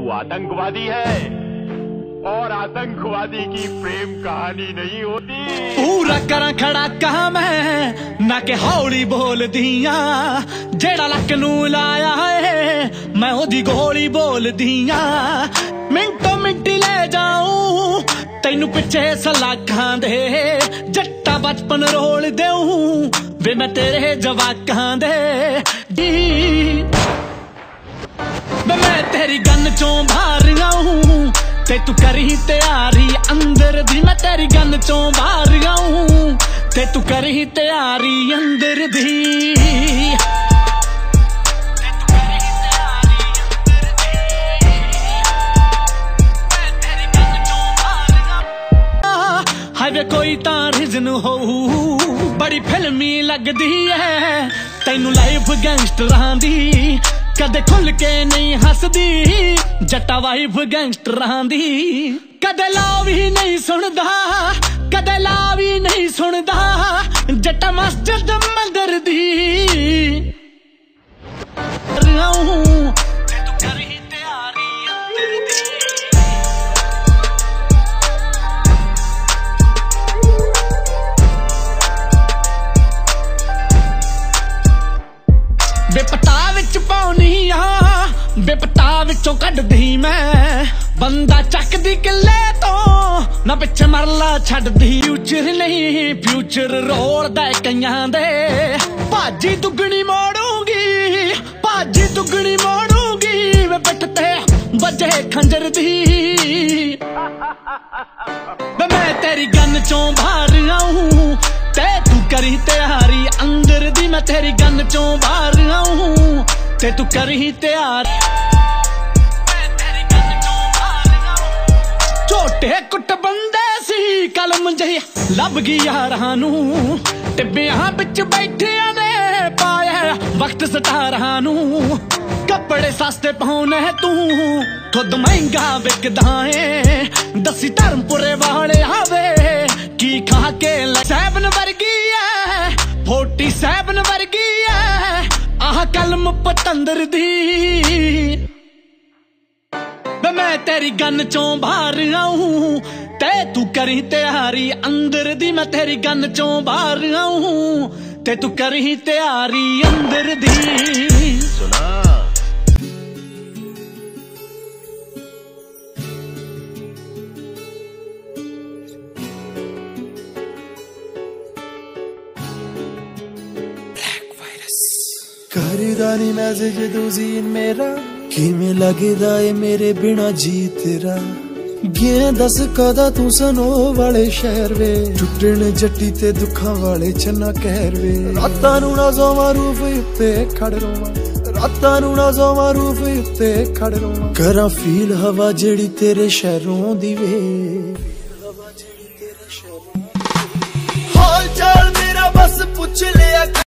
तू आतंकवादी है और आतंकवादी की प्रेम कहानी नहीं होती। पूरा करा खड़ा कहा मैं ना के हौली बोल दिया जेड़ा लक नू लाया है मैं ओदी गोली बोल दिया। मिंटो मिंटी ले जाऊं तेनू पिछे सलाखां दे जट्टा बचपन रोल देऊं वे मैं तेरे जवाकां दे। मैं तेरी गन चों बाहर आऊं ते तू करी तैयारी अंदर दी। मैं तेरी गन चों बाहर आऊं ते तू करी तैयारी अंदर दी। हाईवे कोई तां रिजन हो बड़ी फिल्मी लगदी है तैनू लाइफ गैंगस्टरां दी कदे खुल के नहीं हसदी जट्टा वाइफ गैंगस्टरां दी। कदे ला भी नहीं सुनदा कदे ला भी नहीं सुनदा जट्टा मस्जिद मंदिर दी। बेपता विच पाउनी आ बेपता विचों कड्डदी मैं बंदा चकदी किले तो ना पिछे मरला छड्डदी। फ्यूचर नहीं फ्यूचर रोलदा कईयां दे भाजी दुगनी मोड़ूंगी भाजी दुगनी मोड़ूंगी वे पिठ ते बजे खंजर दी। मैं तेरी गन चों बाहर आऊं ते तू करी तैयारी अंदर दी। मैं तेरी गन चों बाहर आऊं ते तू करी तैयारी। झोटे कुट बंदे सी कलम जही लब गई यारां नू टिब्बियां बिच बैठियां ने पाया वक्त सतारां नू। कपड़े सस्ते पाउने तू खुद महंगा विकदा है दसी धर्मपुरे वाले आवे की खा के 7 वर्गी है 47 वर्गी है आह कलम पतंदर दी। मैं तेरी गन चों बाहर आऊं ते तू करी तैयारी अंदर दी। मैं तेरी गन चों बाहर आऊं ते तू करी तैयारी अंदर दी। सुना करदा नी मैसेज तू सीन मेरा किवें लगदा ए मेरे बिना जी तेरा। गया दस कदा तू सनो वाले शहर वे टुटण जट्टी ते दुखां वाले छन्ना कहर वे। रातां नू ना सोवां रूफ उत्ते खड़ रोवां रातां नू ना सोवां रूफ उत्ते खड़ रोवां। करां फील हवा जेड़ी तेरे शहरों दी वे हाल चाल मेरा बस पुछ लिया।